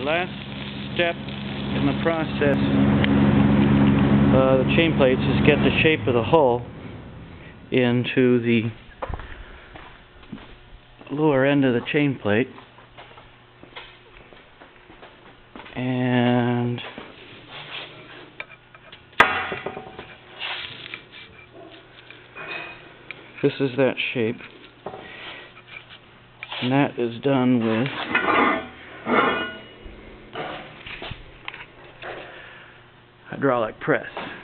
last step in the process the chain plates is get the shape of the hull into the lower end of the chain plate, and this is that shape, and that is done with hydraulic press.